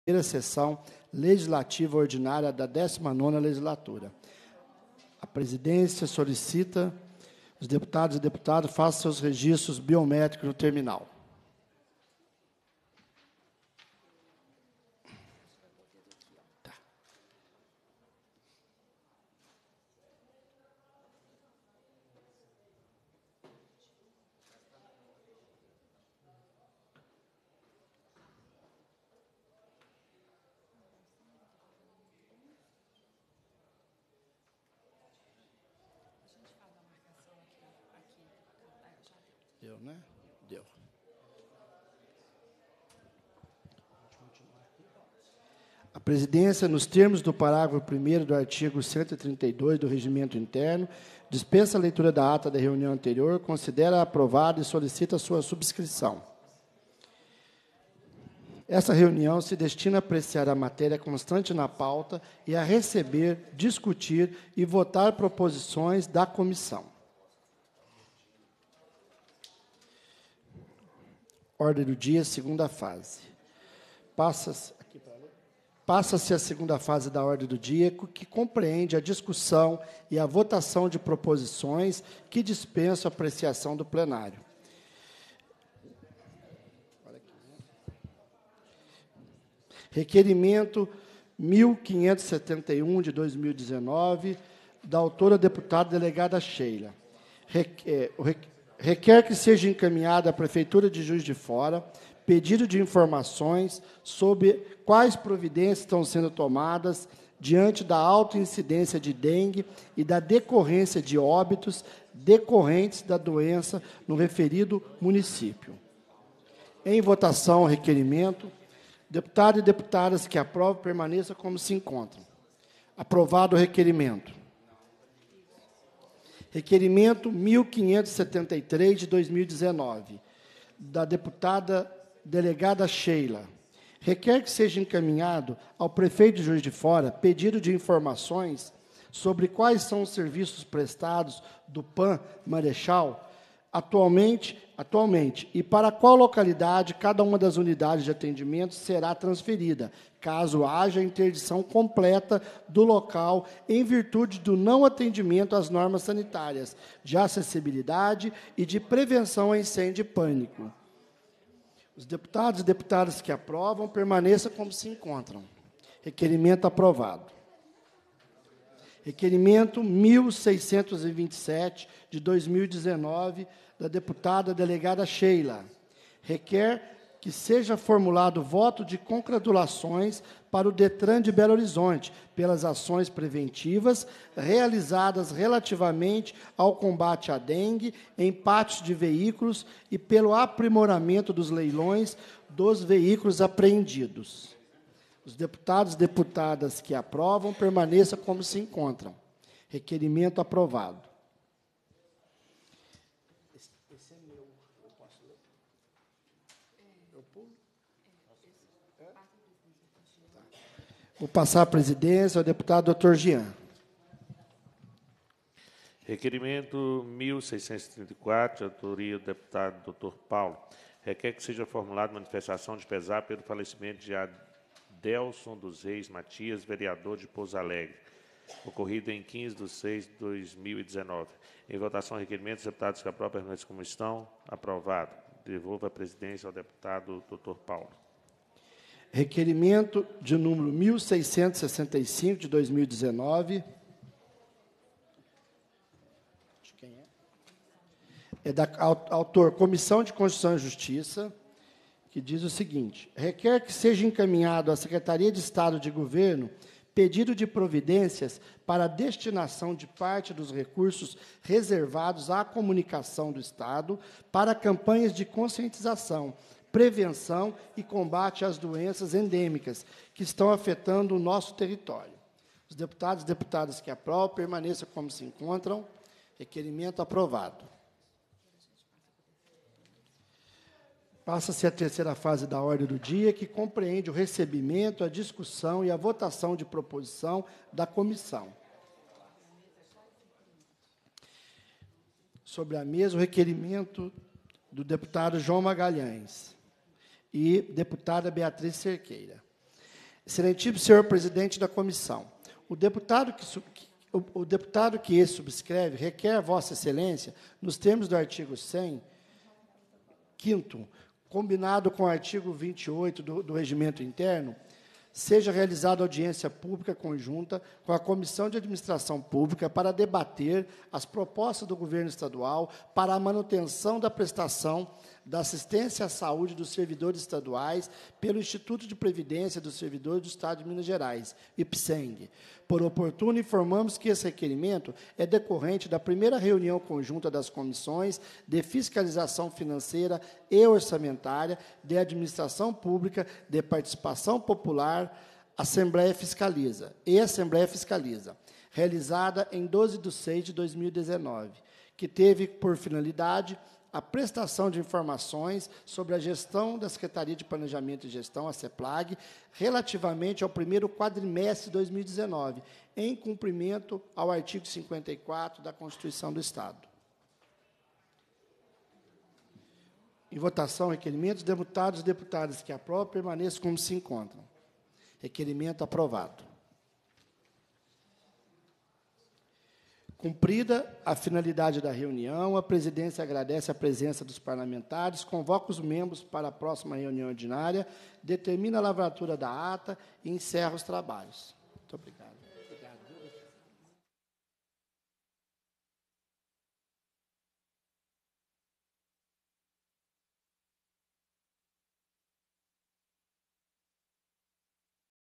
primeira sessão legislativa ordinária da 19ª legislatura. A presidência solicita os deputados e deputadas façam seus registros biométricos no terminal. Deu, né? Deu. A presidência, nos termos do parágrafo 1º do artigo 132 do Regimento Interno, dispensa a leitura da ata da reunião anterior, considera aprovada e solicita sua subscrição. Essa reunião se destina a apreciar a matéria constante na pauta e a receber, discutir e votar proposições da comissão. Ordem do dia, segunda fase. Passa-se a segunda fase da ordem do dia, que compreende a discussão e a votação de proposições que dispensam a apreciação do plenário. Requerimento 1571, de 2019, da autora deputada delegada Sheila. Requer que seja encaminhado à Prefeitura de Juiz de Fora pedido de informações sobre quais providências estão sendo tomadas diante da alta incidência de dengue e da decorrência de óbitos decorrentes da doença no referido município. Em votação, o requerimento. Deputados e deputadas que aprovam, permaneçam como se encontram. Aprovado o requerimento. Requerimento 1573, de 2019, da deputada delegada Sheila. Requer que seja encaminhado ao prefeito de Juiz de Fora pedido de informações sobre quais são os serviços prestados do PAN Marechal atualmente e para qual localidade cada uma das unidades de atendimento será transferida, caso haja interdição completa do local em virtude do não atendimento às normas sanitárias, de acessibilidade e de prevenção a incêndio e pânico. Os deputados e deputadas que aprovam, permaneçam como se encontram. Requerimento aprovado. Requerimento 1627, de 2019, da deputada delegada Sheila. Requer que seja formulado voto de congratulações para o DETRAN de Belo Horizonte pelas ações preventivas realizadas relativamente ao combate à dengue em pátios de veículos e pelo aprimoramento dos leilões dos veículos apreendidos. Os deputados e deputadas que aprovam, permaneçam como se encontram. Requerimento aprovado. Esse é meu. Eu posso ler? Eu pulo? Vou passar a presidência ao deputado Dr. Jean. Requerimento 1634, de autoria do deputado Dr. Paulo. Requer que seja formulada manifestação de pesar pelo falecimento de Adelson dos Reis Matias, vereador de Pouso Alegre, ocorrido em 15/6/2019. Em votação, requerimento, os deputados que aprovam permanecem como estão. Aprovado. Devolvo a presidência ao deputado Dr. Paulo. Requerimento de número 1665, de 2019. De quem é? É da autor Comissão de Constituição e Justiça, que diz o seguinte: requer que seja encaminhado à Secretaria de Estado de Governo pedido de providências para a destinação de parte dos recursos reservados à comunicação do Estado para campanhas de conscientização, prevenção e combate às doenças endêmicas que estão afetando o nosso território. Os deputados e deputadas que aprovam, permaneçam como se encontram. Requerimento aprovado. Passa-se a terceira fase da ordem do dia, que compreende o recebimento, a discussão e a votação de proposição da comissão. Sobre a mesa, o requerimento do deputado João Magalhães e deputada Beatriz Cerqueira. Excelentíssimo senhor presidente da comissão, o deputado que esse subscreve requer a Vossa Excelência, nos termos do artigo 100, 5º, combinado com o artigo 28 do Regimento Interno, seja realizada audiência pública conjunta com a Comissão de Administração Pública para debater as propostas do governo estadual para a manutenção da prestação da assistência à saúde dos servidores estaduais pelo Instituto de Previdência dos Servidores do Estado de Minas Gerais, IPSENG. Por oportuno, informamos que esse requerimento é decorrente da primeira reunião conjunta das comissões de fiscalização financeira e orçamentária, de administração pública, de participação popular, Assembleia Fiscaliza, realizada em 12/6/2019, que teve por finalidade a prestação de informações sobre a gestão da Secretaria de Planejamento e Gestão, a CEPLAG, relativamente ao primeiro quadrimestre de 2019, em cumprimento ao artigo 54 da Constituição do Estado. Em votação, requerimentos, deputados e deputadas que aprovam, permaneçam como se encontram. Requerimento aprovado. Cumprida a finalidade da reunião, a presidência agradece a presença dos parlamentares, convoca os membros para a próxima reunião ordinária, determina a lavratura da ata e encerra os trabalhos. Muito obrigado.